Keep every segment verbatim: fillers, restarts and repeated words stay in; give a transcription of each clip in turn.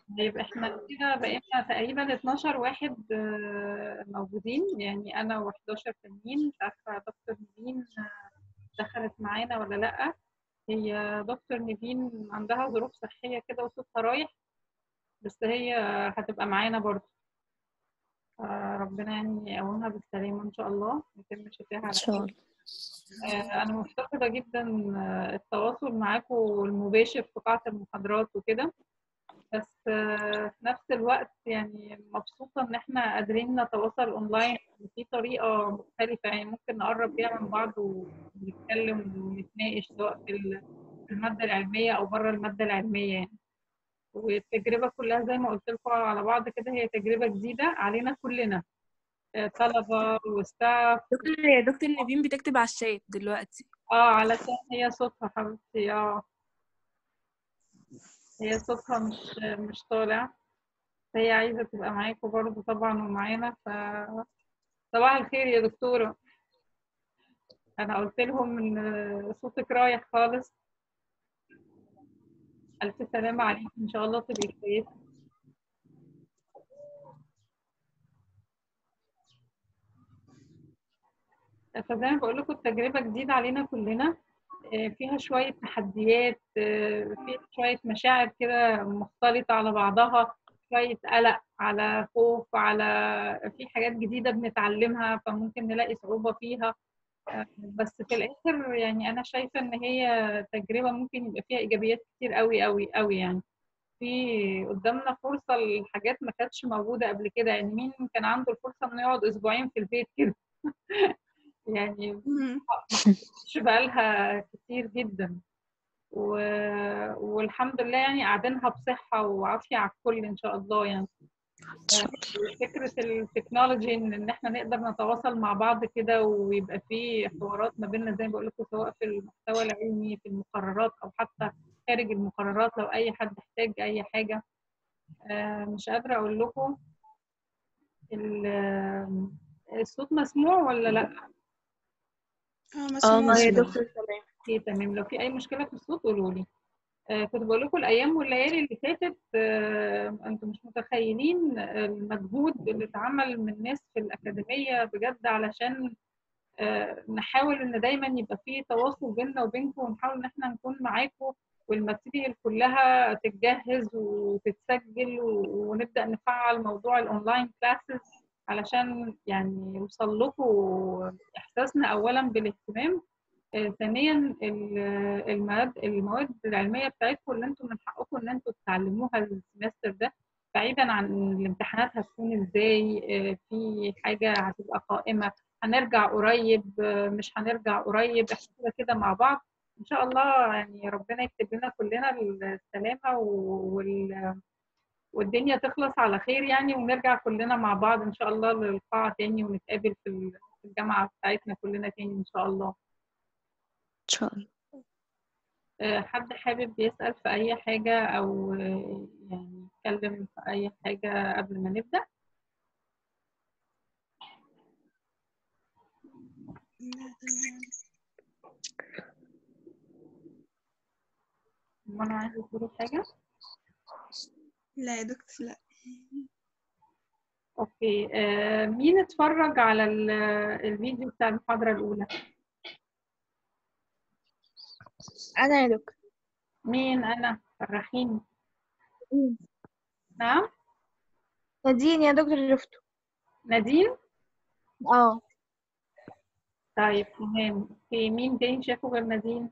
طيب احنا كده بقينا تقريبا اتناشر واحد آه، موجودين، يعني انا و11 تانيين. مش عارفه دكتور نيفين دخلت معانا ولا لا. هي دكتور نيفين عندها ظروف صحيه كده وصوتها رايح، بس هي هتبقى معانا برضه. آه، ربنا يعني يقومها بالسلامه ان شاء الله، يتم شفاها ان على شاء خير. الله. آه، انا مفتقده جدا آه، التواصل معاكم المباشر في قاعه المحاضرات وكده، بس في نفس الوقت يعني مبسوطة إن إحنا قادرين نتواصل أونلاين بطريقة طريقة مختلفة، يعني ممكن نقرب بيها من بعض ونتكلم ونتناقش سواء في المادة العلمية أو بره المادة العلمية يعني. والتجربة كلها زي ما قلت لكم على بعض كده هي تجربة جديدة علينا كلنا، طلبة وستاف. دكتور يا دكتور نيفين بتكتب على الشات دلوقتي. اه علشان هي صوتها حبيبتي، اه هي صوتها مش مش طالع، فهي عايزة تبقى معاكم برضه طبعا ومعانا. ف صباح الخير يا دكتورة، أنا قلت لهم إن صوتك رايح خالص. ألف سلامة عليك، إن شاء الله تبقي كويسة. فزي ما بقول لكم التجربة جديدة علينا كلنا، فيها شوية تحديات، فيها شوية مشاعر كده مختلطة على بعضها، شوية قلق على خوف على في حاجات جديدة بنتعلمها فممكن نلاقي صعوبة فيها. بس في الآخر يعني أنا شايفة إن هي تجربة ممكن يبقى فيها إيجابيات كتير قوي قوي قوي يعني. في قدامنا فرصة لحاجات ما كانتش موجودة قبل كده، يعني مين كان عنده الفرصة إنه يقعد أسبوعين في البيت كده؟ يعني مهم. ما حصلتش بقالها كتير جدا. و... والحمد لله يعني قاعدينها بصحة وعافية على الكل إن شاء الله يعني. ان شاء الله. فكرة التكنولوجي إن إن إحنا نقدر نتواصل مع بعض كده ويبقى في حوارات ما بيننا زي ما بقول لكم، سواء في المحتوى العلمي في المقررات أو حتى خارج المقررات لو أي حد احتاج أي حاجة. آه، مش قادرة أقول لكم ال- آه، الصوت مسموع ولا لأ؟ اه اه مسموع. اه يا مسموع. دكتور تمام. اوكي تمام، لو في أي مشكلة في الصوت قولوا لي. آه، كنت بقول لكم الأيام والليالي اللي فاتت، آه، أنتم مش متخيلين المجهود اللي اتعمل من ناس في الأكاديمية بجد علشان آه، نحاول إن دايما يبقى في تواصل بيننا وبينكم، ونحاول إن احنا نكون معاكم والماتيريال كلها تتجهز وتتسجل و- ونبدأ نفعل موضوع الأونلاين كلاسز علشان يعني يوصل لكم إحساسنا أولا بالاهتمام. آه، ثانيا ال- المواد المواد العلميه بتاعتكم اللي انتم من حقكم ان انتم تتعلموها السمستر ده، بعيدا عن الامتحانات هتكون ازاي. آه، في حاجه هتبقى قائمه، هنرجع قريب آه، مش هنرجع قريب، احنا كده كده مع بعض ان شاء الله. يعني ربنا يكتب لنا كلنا السلامه وال- والدنيا تخلص على خير يعني، ونرجع كلنا مع بعض ان شاء الله للقاعه تاني ونتقابل في الجامعه بتاعتنا كلنا تاني ان شاء الله. ان شاء الله. آه، حد حابب يسأل في أي حاجة أو آه، يعني يتكلم في أي حاجة قبل ما نبدأ؟ أنا عايزة تقولي حاجة؟ لا يا دكتور لا. أوكي. آه، مين اتفرج على ال- الفيديو بتاع المحاضرة الأولى؟ انا يا دكتور. مين؟ أنا فرحيني. مم. نعم؟ نادين يا دكتور شفته. نادين؟ اه طيب تمام. أوكي، مين تاني شافه غير نادين؟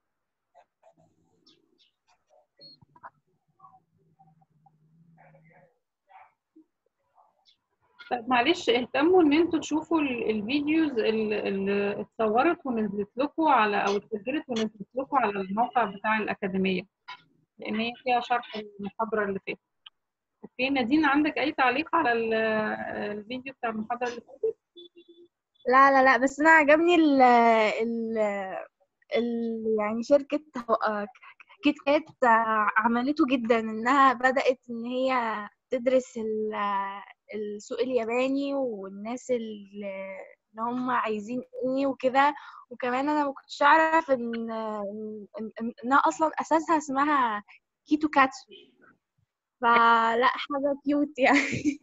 طيب معلش اهتموا ان انتوا تشوفوا ال- الفيديوز اللي اللي اتصورت ونزلت لكم على او اتسجلت ونزلت لكم على الموقع بتاع الأكاديمية، لأن هي فيها شرح المحاضرة اللي فاتت. اوكي نادين، عندك أي تعليق على ال- الفيديو بتاع المحاضرة اللي فاتت؟ لا لا لا، بس انا عجبني ال ال ال يعني شركة آه، كيت كات آه، عملته جدا، انها بدأت ان هي تدرس ال- آه، السوق الياباني والناس اللي اللي هم عايزين ايه وكده. وكمان انا ما كنتش اعرف ان إن- إن- انها اصلا اساسها اسمها كيتو كاتسو. فلا حاجة كيوت يعني.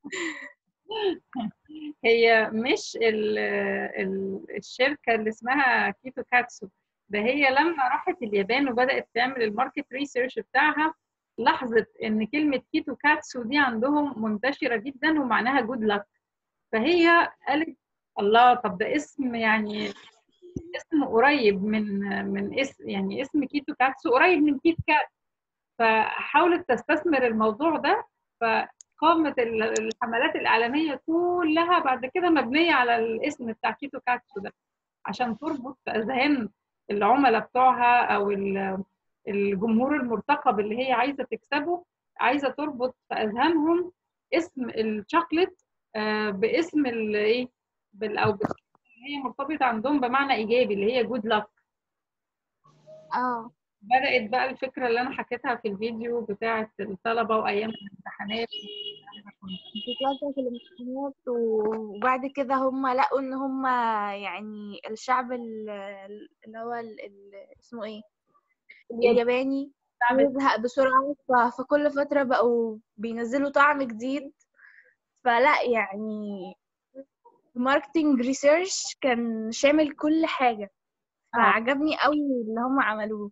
هي مش ال ال الشركة اللي اسمها كيتو كاتسو، ده هي لما راحت اليابان وبدأت تعمل الماركت ريسيرش بتاعها لاحظت ان كلمة كيتو كاتسو دي عندهم منتشرة جدا ومعناها جود لك. فهي قالت الله، طب ده اسم يعني اسم قريب من من اسم يعني اسم كيتو كاتسو قريب من كيت كات، فحاولت تستثمر الموضوع ده. فقامت الحملات الإعلامية كلها بعد كده مبنية على الاسم بتاع كيتو كاتسو ده، عشان تربط في أذهان العملاء بتوعها أو الجمهور المرتقب اللي هي عايزة تكسبه، عايزة تربط في أذهانهم اسم الشوكليت باسم الايه او هي مرتبطة عندهم بمعنى إيجابي اللي هي جود لك. اه بدأت بقى الفكرة اللي أنا حكيتها في الفيديو بتاعة الطلبة وأيام الامتحانات. بتوزع في الامتحانات، وبعد كده هم لقوا ان هم يعني الشعب ال- اللي هو ال- ال- اسمه ايه الياباني بيزهق بسرعة، ف- فكل فترة بقوا بينزلوا طعم جديد. فلا يعني ماركتنج ريسيرش كان شامل كل حاجة، فعجبني قوي اللي هم عملوه.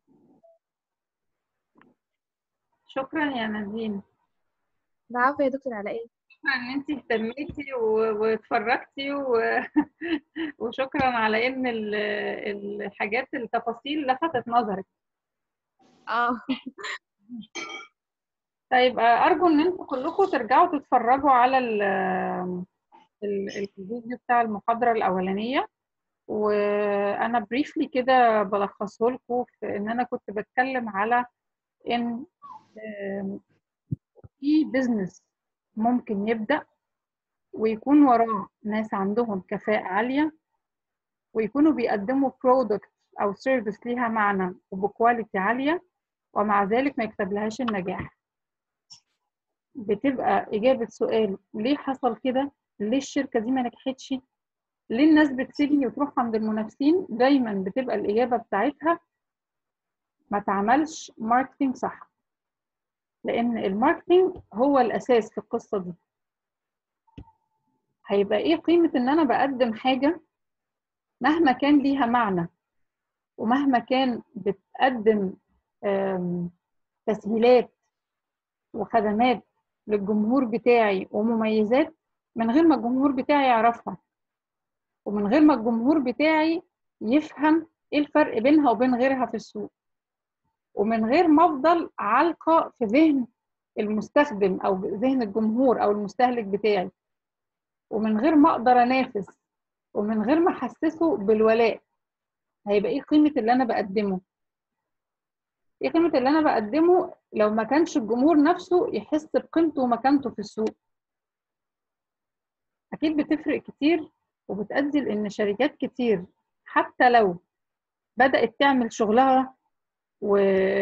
شكرا يا نادين. العفو يا دكتور. على ايه؟ شكرا ان انت اهتميتي و- واتفرجتي و... وشكرا على ان ال- الحاجات التفاصيل لفتت نظرك. اه طيب ارجو ان انتوا كلكم ترجعوا تتفرجوا على ال... ال- الفيديو بتاع المحاضرة الأولانية، وأنا بريفلي كده بلخصه لكم في إن أنا كنت بتكلم على إن آم، في بيزنس ممكن يبدأ ويكون وراه ناس عندهم كفاءة عالية ويكونوا بيقدموا برودكت أو سيرفيس ليها معنى وبكواليتي عالية، ومع ذلك ما يكتبلهاش النجاح. بتبقى إجابة سؤال ليه حصل كده؟ ليه الشركة دي ما نجحتش؟ ليه الناس بتسيبني وتروح عند المنافسين؟ دايما بتبقى الإجابة بتاعتها ما تعملش ماركتينج صح، لأن الماركتينج هو الأساس في القصة دي. هيبقى إيه قيمة إن أنا بقدم حاجة مهما كان ليها معنى ومهما كان بتقدم تسهيلات وخدمات للجمهور بتاعي ومميزات من غير ما الجمهور بتاعي يعرفها، ومن غير ما الجمهور بتاعي يفهم ايه الفرق بينها وبين غيرها في السوق، ومن غير ما افضل علقة في ذهن المستخدم او ذهن الجمهور او المستهلك بتاعي، ومن غير ما اقدر انافس، ومن غير ما احسسه بالولاء. هيبقى ايه قيمة اللي انا بقدمه؟ ايه قيمة اللي انا بقدمه لو ما كانش الجمهور نفسه يحس بقيمته ومكانته في السوق؟ اكيد بتفرق كتير، وبتؤدي لان شركات كتير حتى لو بدأت تعمل شغلها و...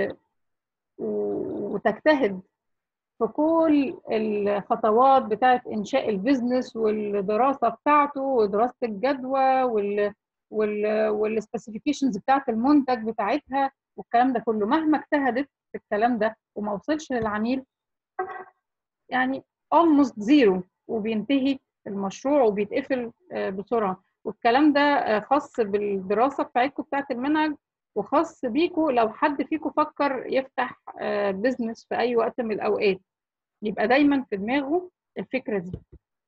وتجتهد في كل الخطوات بتاعت انشاء البيزنس والدراسة بتاعته ودراسة الجدوى وال وال والسبيسيفيكيشنز بتاعت المنتج بتاعتها والكلام ده كله، مهما اجتهدت في الكلام ده وما وصلش للعميل يعني almost zero، وبينتهي المشروع وبيتقفل بسرعة. والكلام ده خاص بالدراسة بتاعتكم بتاعت المنهج، وخاص بيكم لو حد فيكم فكر يفتح بيزنس في أي وقت من الأوقات، يبقى دايما في دماغه الفكرة دي.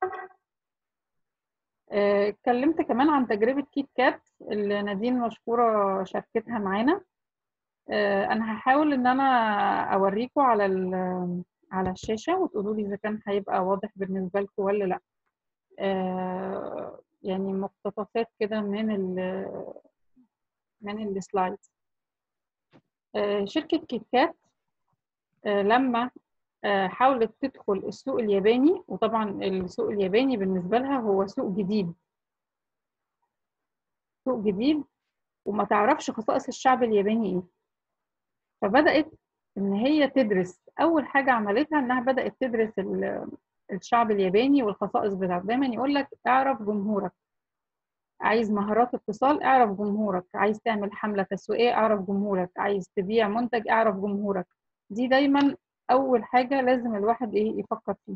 اتكلمت كمان عن تجربة كيت كات اللي نادين مشكورة شاركتها معانا. أنا هحاول إن أنا أوريكم على على الشاشة وتقولوا لي إذا كان هيبقى واضح بالنسبة لكم ولا لأ. آه يعني مقتطفات كده من ال من السلايدز. آه شركة كيت كات آه لما آه حاولت تدخل السوق الياباني، وطبعا السوق الياباني بالنسبة لها هو سوق جديد سوق جديد وما تعرفش خصائص الشعب الياباني ايه، فبدأت ان هي تدرس. اول حاجة عملتها انها بدأت تدرس الشعب الياباني والخصائص بتاعته. دايما يقول لك اعرف جمهورك، عايز مهارات اتصال اعرف جمهورك، عايز تعمل حملة تسويقية اعرف جمهورك، عايز تبيع منتج اعرف جمهورك. دي دايما اول حاجه لازم الواحد ايه يفكر فيه.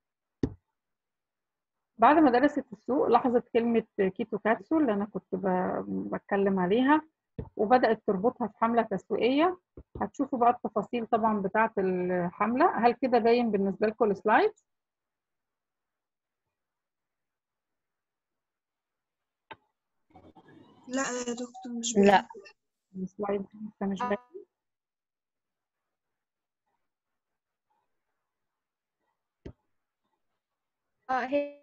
بعد ما درست السوق لاحظت كلمه كيتو كاتسول اللي انا كنت بتكلم عليها، وبدات تربطها في حمله تسويقيه. هتشوفوا بقى التفاصيل طبعا بتاعه الحمله. هل كده باين بالنسبه لكم السلايد؟ لا يا دكتور مش لا. باين. السلايد لسه مش باين. اه هي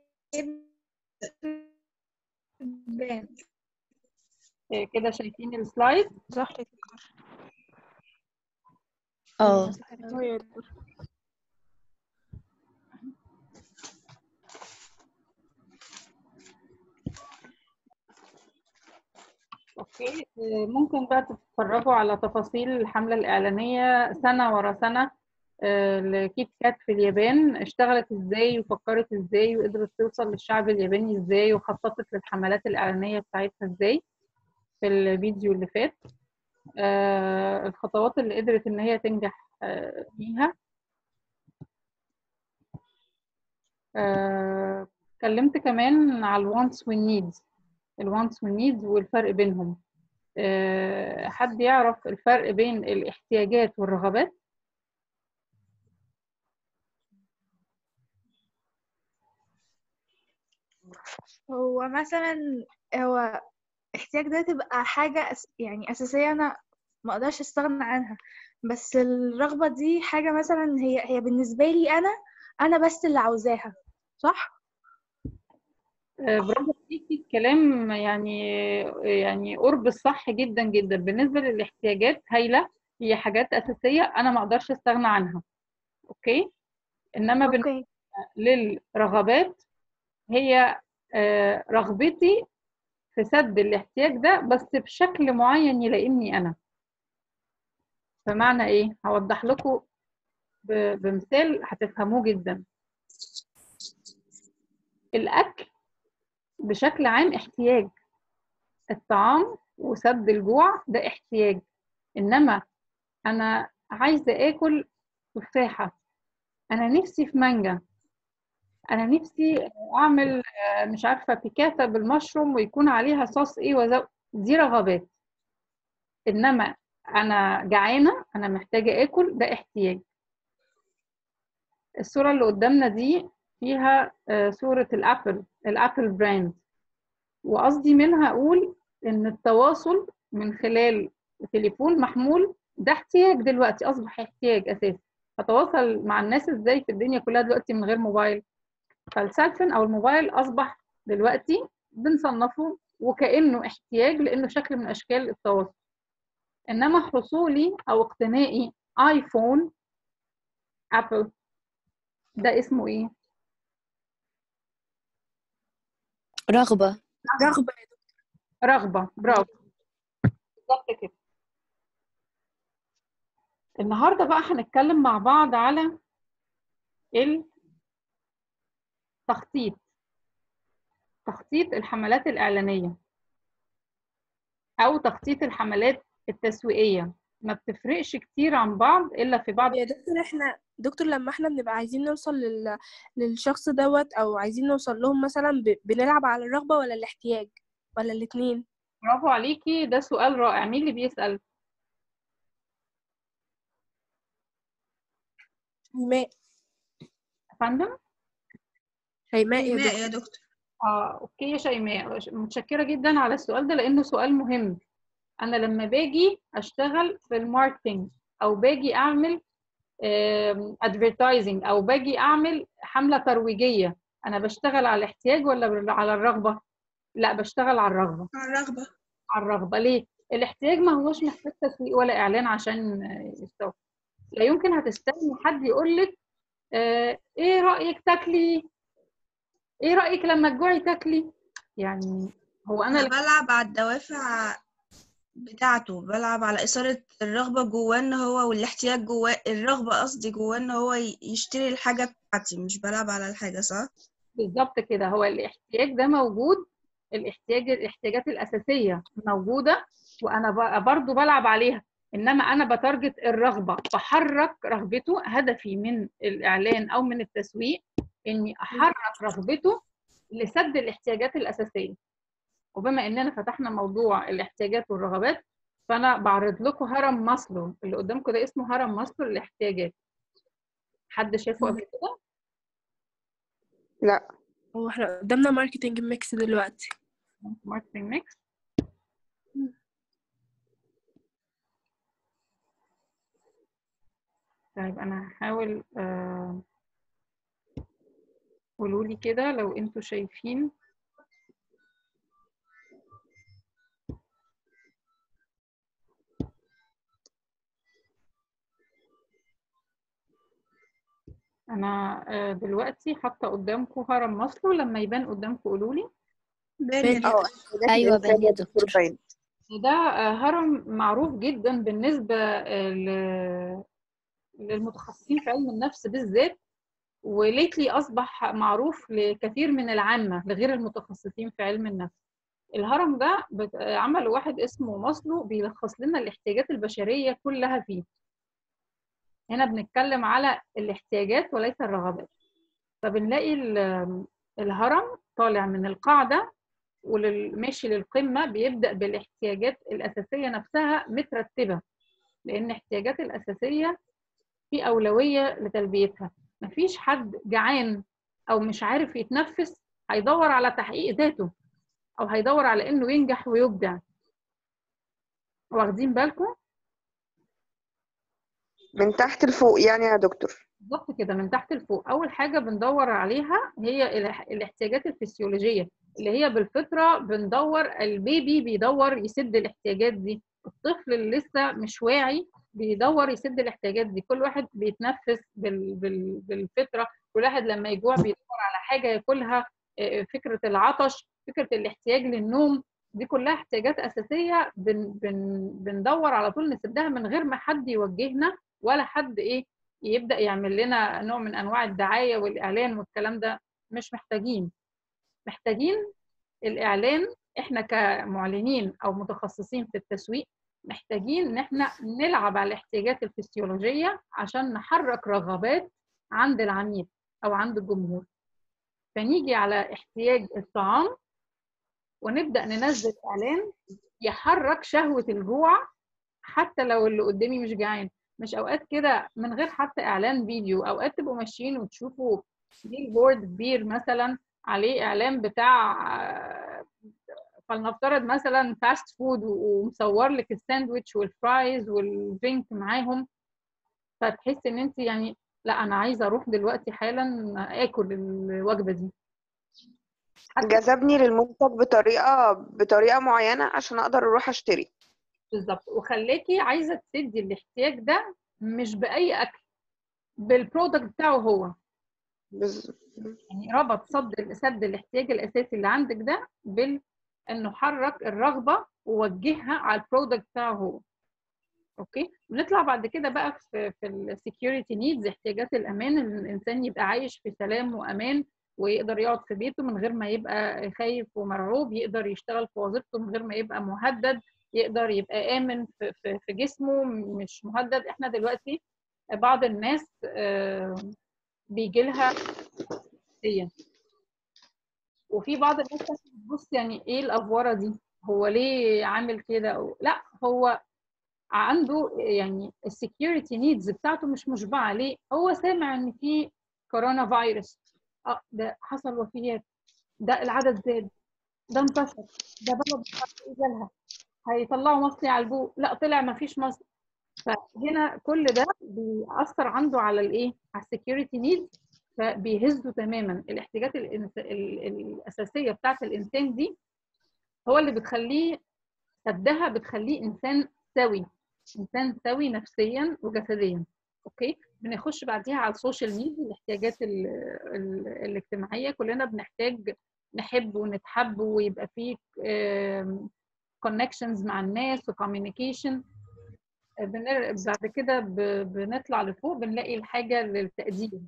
بان. إيه كده شايفين السلايد؟ ظهرت اه اه يا دكتور. اوكي. إيه ممكن بقى تتفرجوا على تفاصيل الحملة الإعلانية سنة ورا سنة. آه، لكيت كات في اليابان اشتغلت ازاي وفكرت ازاي وقدرت توصل للشعب الياباني ازاي وخططت للحملات الإعلانية بتاعتها ازاي في الفيديو اللي فات. آه، الخطوات اللي قدرت ان هي تنجح آه، فيها. آه، اتكلمت كمان على الوانتس والنيدز. الوانتس والنيدز والفرق بينهم. آه، حد يعرف الفرق بين الاحتياجات والرغبات؟ هو مثلا هو احتياج ده تبقى حاجة أس... يعني أساسية أنا ما أقدرش أستغنى عنها، بس الرغبة دي حاجة مثلا هي هي بالنسبة لي أنا أنا بس اللي عاوزاها، صح؟ آه، برافو عليكي. الكلام يعني يعني قرب الصح جدا جدا. بالنسبة للاحتياجات هايلة، هي حاجات أساسية أنا ما أقدرش أستغنى عنها. أوكي. إنما بالنسبة أوكي. للرغبات هي آه، رغبتي في سد الاحتياج ده بس بشكل معين يلائمني أنا. بمعنى إيه؟ هوضح لكم ب- بمثال هتفهموه جدا. الأكل بشكل عام احتياج. الطعام وسد الجوع ده احتياج. إنما أنا عايزة آكل تفاحة، أنا نفسي في مانجا، أنا نفسي أعمل آه، مش عارفة بيكاتا بالمشروم ويكون عليها صوص إيه وزو... دي رغبات. إنما أنا جعانة، أنا محتاجة آكل، ده احتياج. الصورة اللي قدامنا دي فيها آه، صورة الأبل الأبل براند. وقصدي منها أقول إن التواصل من خلال تليفون محمول ده احتياج دلوقتي، أصبح احتياج أساسي. هتواصل مع الناس إزاي في الدنيا كلها دلوقتي من غير موبايل؟ فالسيلفون أو الموبايل أصبح دلوقتي بنصنفه وكأنه احتياج لأنه شكل من أشكال التواصل. إنما حصولي أو اقتنائي آيفون أبل ده اسمه إيه؟ رغبة. رغبة. رغبة. برافو. بالظبط كده. النهارده بقى هنتكلم مع بعض على التخطيط. تخطيط الحملات الإعلانية أو تخطيط الحملات التسويقية. ما بتفرقش كتير عن بعض إلا في بعض. يا دكتور احنا دكتور لما احنا بنبقى عايزين نوصل لل... للشخص دوت او عايزين نوصل لهم مثلا ب... بنلعب على الرغبة ولا الاحتياج ولا الاتنين؟ برافو عليكي، ده سؤال رائع. مين اللي بيسأل؟ شيماء. يا فندم؟ شيماء يا شيماء دكتور. يا دكتور. آه، أوكي يا شيماء، متشكرة جدا على السؤال ده لأنه سؤال مهم. أنا لما باجي أشتغل في الماركتينج أو باجي أعمل ادفرتايزنج او باجي اعمل حمله ترويجيه، انا بشتغل على الاحتياج ولا على الرغبه؟ لا، بشتغل على الرغبه. الرغبة. على الرغبه. ليه؟ الاحتياج ما هوش محتاج تسويق ولا اعلان عشان يستوى. لا يمكن هتستني حد يقول لك آه ايه رايك تاكلي، ايه رايك لما تجوعي تاكلي. يعني هو انا أنا بلعب على الدوافع بتاعته، بلعب على إثارة الرغبة جواه إن هو والاحتياج جواه، الرغبة قصدي جواه إن هو ي- يشتري الحاجة بتاعتي، مش بلعب على الحاجة، صح؟ بالظبط كده. هو الاحتياج ده موجود. الاحتياج الاحتياجات الاساسيه موجوده وانا ب- برضو بلعب عليها. انما انا بتارجت الرغبه، بحرك رغبته. هدفي من الاعلان او من التسويق اني احرك رغبته لسد الاحتياجات الاساسيه. وبما اننا فتحنا موضوع الاحتياجات والرغبات، فانا بعرض لكم هرم ماسلو. اللي قدامكم ده اسمه هرم ماسلو للاحتياجات. حد شافه قبل كده؟ لا. هو احنا قدامنا ماركتنج ميكس دلوقتي. ماركتنج ميكس. طيب انا هحاول آه، قولوا لي كده لو انتوا شايفين. انا آه، دلوقتي حاطه قدامكم هرم ماسلو، لما يبان قدامكم قولوا لي. بين اه ايوه بان يا دكتور. ده آه، هرم معروف جدا بالنسبه آه، ل- للمتخصصين في علم النفس بالذات، وليتلي اصبح معروف لكثير من العامه لغير المتخصصين في علم النفس. الهرم ده بت- عمل واحد اسمه ماسلو بيلخص لنا الاحتياجات البشريه كلها فيه. هنا بنتكلم على الاحتياجات وليس الرغبات. فبنلاقي ال- الهرم طالع من القاعده وماشي للقمه، بيبدا بالاحتياجات الاساسيه نفسها مترتبه، لان الاحتياجات الاساسيه في اولويه لتلبيتها. مفيش حد جعان او مش عارف يتنفس هيدور على تحقيق ذاته، او هيدور على انه ينجح ويبدع. واخدين بالكم؟ من تحت لفوق يعني يا دكتور. بالظبط كده، من تحت لفوق. اول حاجه بندور عليها هي الاح- الاحتياجات الفسيولوجيه، اللي هي بالفطره بندور. البيبي بيدور يسد الاحتياجات دي، الطفل اللي لسه مش واعي بيدور يسد الاحتياجات دي. كل واحد بيتنفس بال... بال... بالفطره. كل واحد لما يجوع بيدور على حاجه ياكلها. آه، فكره العطش، فكره الاحتياج للنوم، دي كلها احتياجات اساسيه بن... بن... بندور على طول نسدها من غير ما حد يوجهنا ولا حد ايه يبدأ يعمل لنا نوع من أنواع الدعاية والإعلان والكلام ده. مش محتاجين. محتاجين الإعلان. إحنا كمعلنين أو متخصصين في التسويق محتاجين إن إحنا نلعب على الاحتياجات الفسيولوجية عشان نحرك رغبات عند العميل أو عند الجمهور. فنيجي على احتياج الطعام ونبدأ ننزل إعلان يحرك شهوة الجوع، حتى لو اللي قدامي مش جعان. مش اوقات كده من غير حتى اعلان فيديو، اوقات تبقوا ماشيين وتشوفوا بيل بورد كبير مثلا عليه اعلان بتاع آه، فلنفترض مثلا فاست فود، ومصور لك الساندوتش والفرايز والدرينك معاهم، فتحس ان انت يعني لا انا عايزه اروح دلوقتي حالا اكل الوجبه دي. حتى جذبني للمنتج بطريقة بطريقة معينة عشان اقدر اروح اشتري. بالظبط، وخليكي عايزه تسدي الاحتياج ده مش باي اكل، بالبرودكت بتاعه هو. بز... يعني ربط صد سد الاحتياج الاساسي اللي عندك ده بال انه حرك الرغبه ووجهها على البرودكت بتاعه هو. اوكي، بنطلع بعد كده بقى في في السكيورتي نيدز، احتياجات الامان، ان الانسان يبقى عايش في سلام وامان، ويقدر يقعد في بيته من غير ما يبقى خايف ومرعوب، يقدر يشتغل في وظيفته من غير ما يبقى مهدد، يقدر يبقى امن في في, في جسمه مش مهدد. احنا دلوقتي بعض الناس بيجي لها دي، وفي بعض الناس بتبص يعني ايه الافوره دي، هو ليه عامل كده؟ أو لا، هو عنده يعني السكيورتي نيدز بتاعته مش مشبعه. ليه؟ هو سامع ان في كورونا فيروس، اه ده حصل وفيات، ده العدد زاد، ده انتشر، ده بلد مش عارفه ايه جالها، هيطلعوا مصري على البوق، لا طلع ما فيش مصري. فهنا كل ده بيأثر عنده على الايه؟ على السكيورتي نيدز، فبيهزوا تماما الاحتياجات الإنس... ال- الاساسيه بتاعت الانسان دي. هو اللي بتخليه سدها، بتخليه انسان سوي، انسان سوي نفسيا وجسديا. اوكي، بنخش بعديها على السوشيال ميديا، الاحتياجات ال... ال... الاجتماعيه. كلنا بنحتاج نحب ونتحب ويبقى فيه كونكشنز مع الناس وكوميونيكيشن. بعد كده بنطلع لفوق بنلاقي الحاجه للتقدير،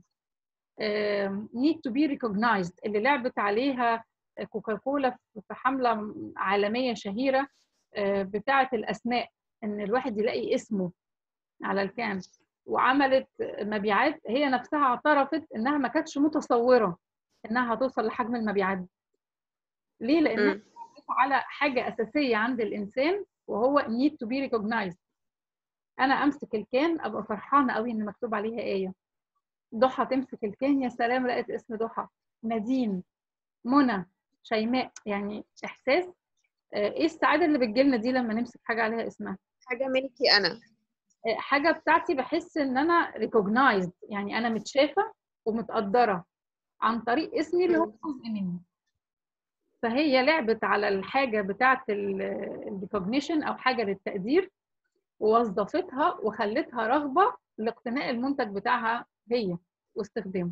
need to be recognized، اللي لعبت عليها كوكاكولا في حمله عالميه شهيره بتاعه الاسماء. ان الواحد يلاقي اسمه على الكان، وعملت مبيعات هي نفسها اعترفت انها ما كانتش متصوره انها هتوصل لحجم المبيعات دي. ليه؟ لانها مم. على حاجه اساسيه عند الانسان وهو need to be recognized. انا امسك الكان ابقى فرحانه قوي ان مكتوب عليها ايه. ضحى تمسك الكان يا سلام لقيت اسم ضحى. نادين، منى، شيماء، يعني احساس. آه، ايه السعاده اللي بتجيلنا دي لما نمسك حاجه عليها اسمها؟ حاجة ملكي أنا. آه، حاجه بتاعتي، بحس ان انا recognized، يعني انا متشافه ومتقدره عن طريق اسمي اللي هو مم. جزء مني. فهي لعبت على الحاجه بتاعت الريكوجنيشن او حاجه للتقدير، ووظفتها وخلتها رغبه لاقتناء المنتج بتاعها هي واستخدامه.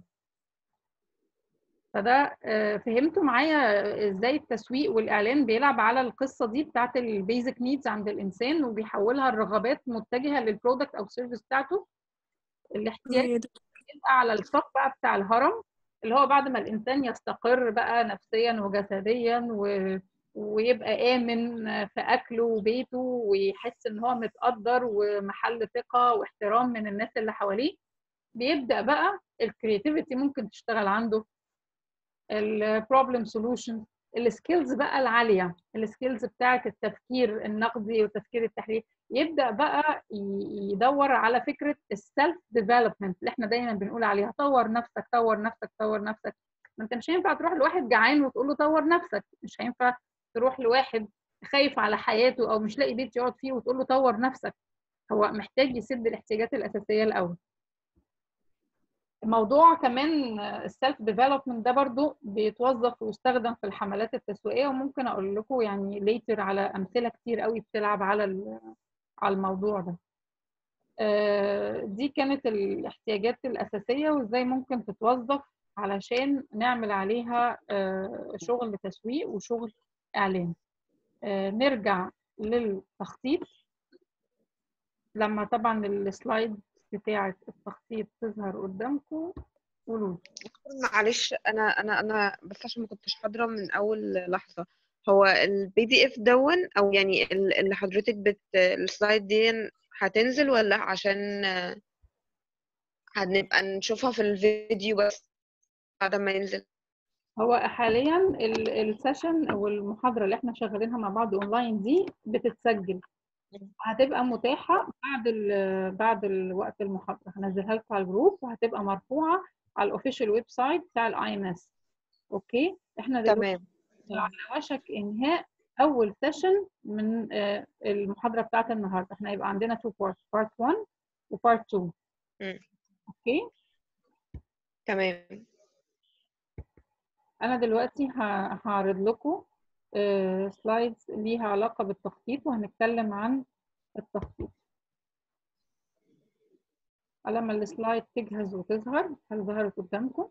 فده آه، فهمتوا معايا ازاي التسويق والاعلان بيلعب على القصه دي بتاعت البيزك نيدز عند الانسان وبيحولها لرغبات متجهه للبرودكت او السيرفيس بتاعته. الاحتياج يا دكتور. يبقى على الصف بقى بتاع الهرم، اللي هو بعد ما الانسان يستقر بقى نفسيا وجسديا و... ويبقى امن في اكله وبيته ويحس ان هو متقدر ومحل ثقه واحترام من الناس اللي حواليه، بيبدا بقى الكرياتيفيتي ممكن تشتغل عنده، البروبلم سولوشن، السكيلز بقى العاليه، السكيلز بتاعه التفكير النقدي والتفكير التحليلي. يبدا بقى يدور على فكره السيلف ديفلوبمنت اللي احنا دايما بنقول عليها، طور نفسك طور نفسك طور نفسك. ما انت مش هينفع تروح لواحد جعان وتقول له طور نفسك، مش هينفع تروح لواحد خايف على حياته او مش لاقي بيت يقعد فيه وتقول له طور نفسك. هو محتاج يسد الاحتياجات الاساسيه الاول. موضوع كمان السيلف ديفلوبمنت ده برضو بيتوظف ويستخدم في الحملات التسويقيه، وممكن اقول لكم يعني ليتر على امثله كتير قوي بتلعب على على الموضوع ده. دي كانت الاحتياجات الاساسيه وازاي ممكن تتوظف علشان نعمل عليها شغل تسويق وشغل اعلان. نرجع للتخطيط. لما طبعا السلايد بتاعه التخطيط تظهر قدامكم قولوا. معلش انا انا انا بس عشان ما كنتش حاضره من اول لحظه. هو البي دي اف دون او يعني ال- اللي حضرتك بت السلايد دي هتنزل ولا عشان هنبقى نشوفها في الفيديو بس بعد ما ينزل؟ هو حاليا السيشن او المحاضره اللي احنا شغالينها مع بعض اونلاين دي بتتسجل، هتبقى متاحه بعد ال بعد الوقت المحاضره. هنزلها لكم على الجروب وهتبقى مرفوعه على الاوفيشال ويب سايت بتاع الاي ام اس. اوكي، احنا دلوقتي تمام. على وشك انهاء اول سيشن من آه، المحاضره بتاعت النهارده. احنا هيبقى عندنا تو بارت، بارت واحد وبارت اتنين. مم. اوكي، تمام. انا دلوقتي ه- هعرض لكم سلايدز ليها علاقه بالتخطيط وهنتكلم عن التخطيط. لما السلايد تجهز وتظهر، هل ظهرت قدامكم؟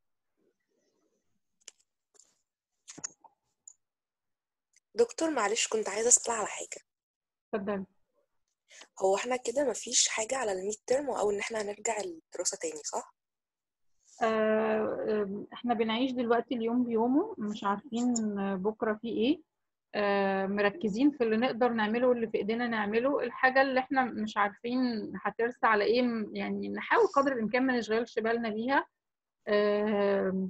دكتور معلش كنت عايزة أسأل على حاجة. اتفضلي. هو احنا كده مفيش حاجة على الميد ترم أو إن احنا هنرجع الدراسة تاني صح؟ آه، احنا بنعيش دلوقتي اليوم بيومه، مش عارفين بكره في ايه. آه، مركزين في اللي نقدر نعمله واللي في ايدينا نعمله. الحاجه اللي احنا مش عارفين هترسى على ايه يعني نحاول قدر الامكان ما نشغلش بالنا بيها. آه،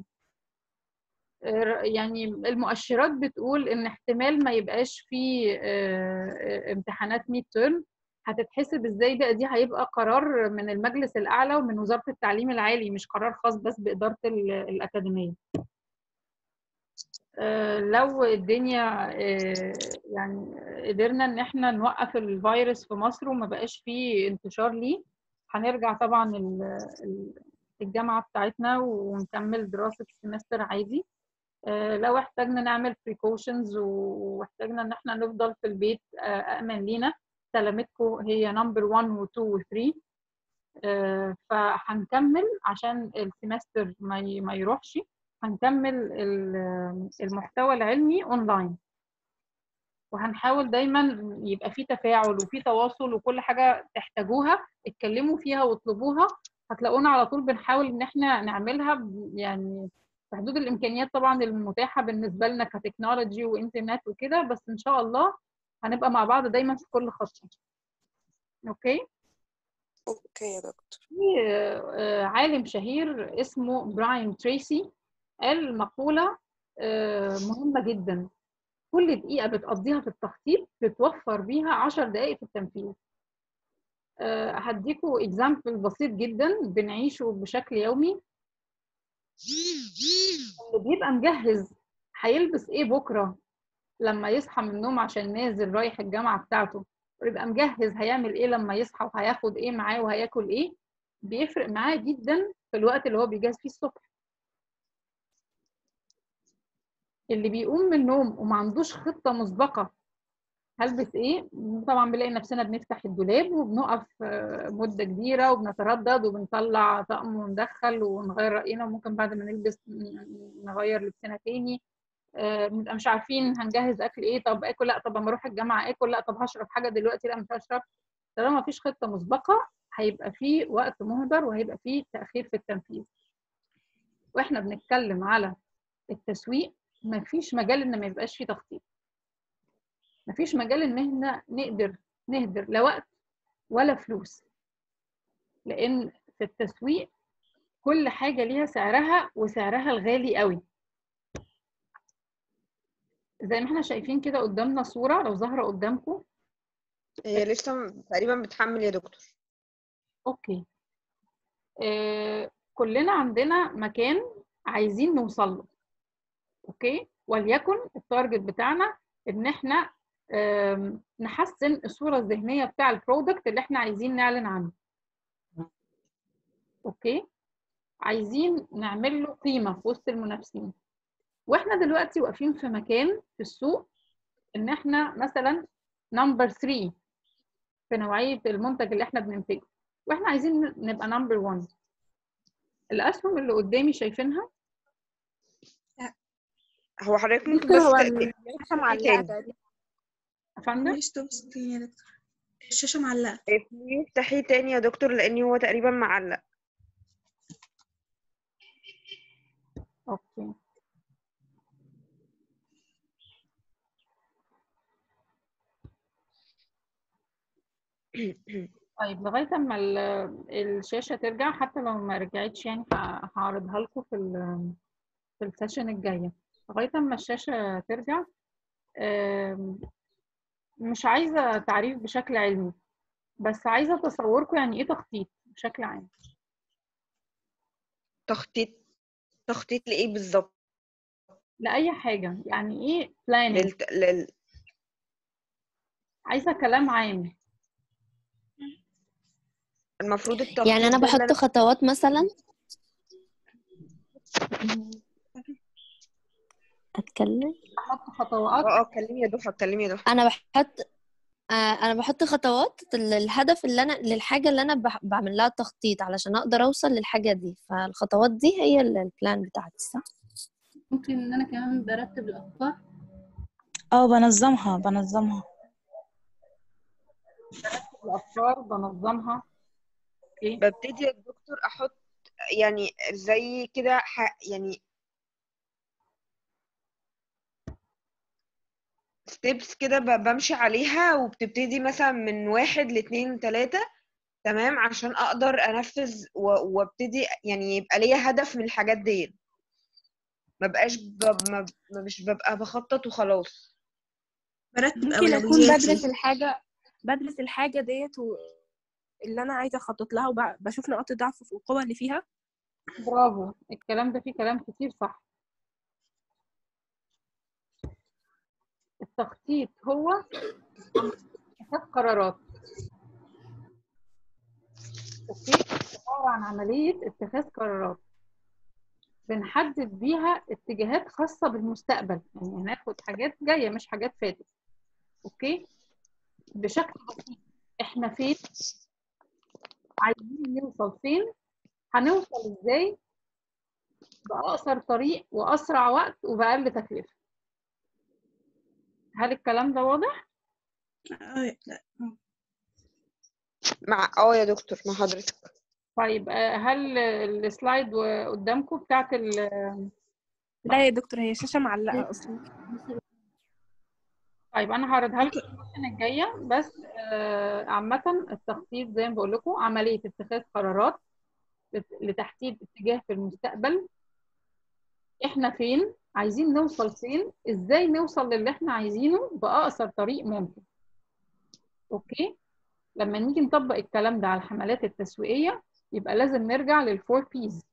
يعني المؤشرات بتقول ان احتمال ما يبقاش فيه امتحانات ميد تيرم. هتتحسب ازاي بقى؟ دي هيبقى قرار من المجلس الاعلى ومن وزاره التعليم العالي، مش قرار خاص بس باداره الاكاديميه. لو الدنيا يعني قدرنا ان احنا نوقف الفيروس في مصر وما بقاش فيه انتشار ليه، هنرجع طبعا الجامعه بتاعتنا ونكمل دراسه السمستر عادي. لو احتاجنا نعمل precautions واحتاجنا ان احنا نفضل في البيت أأمن لينا، سلامتكم هي نمبر واحد و اتنين و تلاتة. فهنكمل عشان السمستر ما يروحش. هنكمل المحتوى العلمي اونلاين، وهنحاول دايما يبقى في تفاعل وفي تواصل، وكل حاجة تحتاجوها اتكلموا فيها واطلبوها. هتلاقونا على طول بنحاول ان احنا نعملها يعني في حدود الامكانيات طبعا المتاحة بالنسبة لنا كتكنولوجي وانترنت وكده، بس ان شاء الله هنبقى مع بعض دايما في كل خطوة. اوكي. اوكي يا دكتور. في آه، عالم شهير اسمه براين تريسي قال مقولة آه، مهمة جدا: كل دقيقة بتقضيها في التخطيط بتوفر بيها عشر دقائق في التنفيذ. آه، هديكوا اكزامبل بسيط جدا بنعيشه بشكل يومي. اللي بيبقى مجهز هيلبس ايه بكرة لما يصحى من النوم عشان نازل رايح الجامعة بتاعته، ويبقى مجهز هيعمل ايه لما يصحى وهياخد ايه معاه وهياكل ايه، بيفرق معاه جدا في الوقت اللي هو بيجهز فيه الصبح. اللي بيقوم من النوم وما عندوش خطة مسبقة هلبس ايه، طبعا بنلاقي نفسنا بنفتح الدولاب وبنقف مدة كبيرة وبنتردد وبنطلع طقم وندخل ونغير رأينا، وممكن بعد ما نلبس نغير لبسنا تاني. بنبقى مش عارفين هنجهز اكل ايه، طب اكل لا، طب اما اروح الجامعة اكل لا، طب هشرب حاجة دلوقتي لا مش هشرب. طالما مفيش خطة مسبقة هيبقى فيه وقت مهدر وهيبقى فيه تأخير في التنفيذ. واحنا بنتكلم على التسويق مفيش مجال ان ما يبقاش فيه تخطيط، مفيش مجال ان احنا نقدر نهدر لا وقت ولا فلوس، لان في التسويق كل حاجة ليها سعرها وسعرها الغالي قوي. زي ما احنا شايفين كده قدامنا صورة لو ظاهرة قدامكم. هي لسه تقريبا بتحمل يا دكتور. اوكي. آه كلنا عندنا مكان عايزين نوصل له. اوكي، وليكن التارجت بتاعنا ان احنا نحسن الصورة الذهنية بتاع البرودكت اللي احنا عايزين نعلن عنه. اوكي، عايزين نعمل له قيمة في وسط المنافسين، واحنا دلوقتي واقفين في مكان في السوق ان احنا مثلا نمبر ثلاثة في نوعية المنتج اللي احنا بننتجه، واحنا عايزين نبقى نمبر واحد. الاسهم اللي قدامي شايفينها؟ هو حضرتك ممكن دكتور بس هو تقفلي الشاشة معلقة تقريبا. يا فندم ستوب سكرين يا دكتور، الشاشة معلقة. اقفليه افتحيه تاني يا دكتور لان هو تقريبا معلق. اوكي. طيب لغايه اما الشاشه ترجع، حتى لو ما رجعتش يعني هعرضها لكم في في السيشن الجايه. لغايه اما الشاشه ترجع، مش عايزه تعريف بشكل علمي، بس عايزه تصوركم يعني ايه تخطيط بشكل عام. تخطيط تخطيط لايه بالظبط؟ لاي حاجه، يعني ايه planning؟ لل... لل... عايزه كلام عام. المفروض التخطيط يعني انا ده اللي بحط خطوات مثلا. اتكلم احط خطوات. اه اه اتكلمي يا ضحى اتكلمي يا ضحى. انا بحط آه انا بحط خطوات للهدف اللي انا للحاجه اللي انا بح- بعمل لها تخطيط علشان اقدر اوصل للحاجه دي، فالخطوات دي هي ال- البلان بتاعتي، صح؟ ممكن ان انا كمان برتب الافكار. اه بنظمها بنظمها برتب الافكار بنظمها. اوكي. ببتدي يا دكتور احط يعني زي كده ح... يعني ستيبس كده ب- بمشي عليها، وبتبتدي مثلا من واحد لاتنين تلاتة، تمام، عشان اقدر انفذ و- وابتدي يعني يبقى ليا هدف من الحاجات دي، ما بقاش ب... ما... ما مش ببقى بخطط وخلاص. برتب ممكن اكون أولوياتي. بدرس الحاجة بدرس الحاجة ديت و... اللي انا عايزة اخطط لها، وبشوف نقاط الضعف والقوة اللي فيها. برافو، الكلام ده فيه كلام كتير صح. التخطيط هو اتخاذ قرارات. اوكي، عبارة عن عملية اتخاذ قرارات بنحدد بيها اتجاهات خاصة بالمستقبل، يعني هناخد حاجات جاية مش حاجات فاتت. اوكي، بشكل بسيط احنا فين، عايزين نوصل فين، هنوصل ازاي بأقصر طريق وأسرع وقت وبأقل تكلفة. هل الكلام ده واضح؟ اه لا مع اه يا دكتور مع حضرتك. طيب هل السلايد قدامكم بتاعت ال لا يا دكتور، هي شاشة معلقة اصلا. طيب انا هعرضها لكم السنه الجايه، بس آه، عامه التخطيط زي ما بقول لكم عمليه اتخاذ قرارات لت- لتحديد اتجاه في المستقبل. احنا فين، عايزين نوصل فين، ازاي نوصل للي احنا عايزينه باقصر طريق ممكن. اوكي. لما نيجي نطبق الكلام ده على الحملات التسويقيه يبقى لازم نرجع للفور بيز.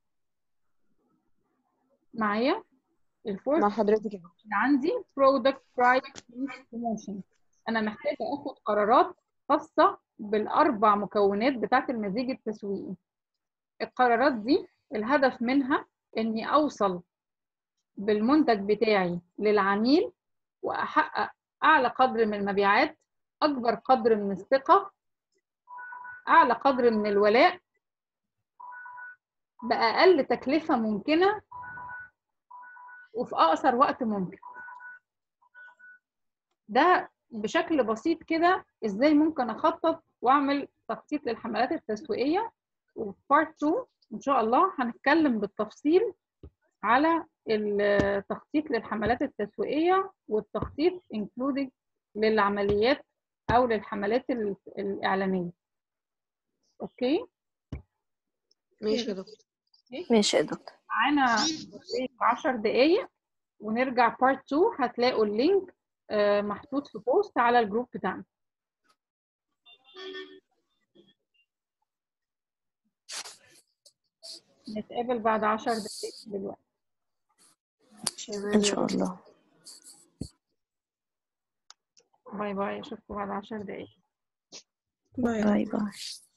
معايا؟ الفور مع حضرتك كده. عندي برودكت برايس بروموشن. انا محتاجه اخد قرارات خاصه بالاربع مكونات بتاعه المزيج التسويقي. القرارات دي الهدف منها اني اوصل بالمنتج بتاعي للعميل واحقق اعلى قدر من المبيعات، اكبر قدر من الثقه، اعلى قدر من الولاء، باقل تكلفه ممكنه وفي اقصر وقت ممكن. ده بشكل بسيط كده ازاي ممكن اخطط واعمل تخطيط للحملات التسويقيه. وفي بارت اتنين ان شاء الله هنتكلم بالتفصيل على التخطيط للحملات التسويقيه والتخطيط انكلودنج للعمليات او للحملات ال- الاعلانيه. اوكي. ماشي يا دكتور. ماشي يا دكتور. معانا عشر دقايق ونرجع بارت اتنين. هتلاقوا اللينك آه، محطوط في بوست على الجروب بتاعنا. نتقابل بعد عشر دقايق دلوقتي. ان شاء الله. باي باي، اشوفكم بعد عشر دقايق. باي. باي باي.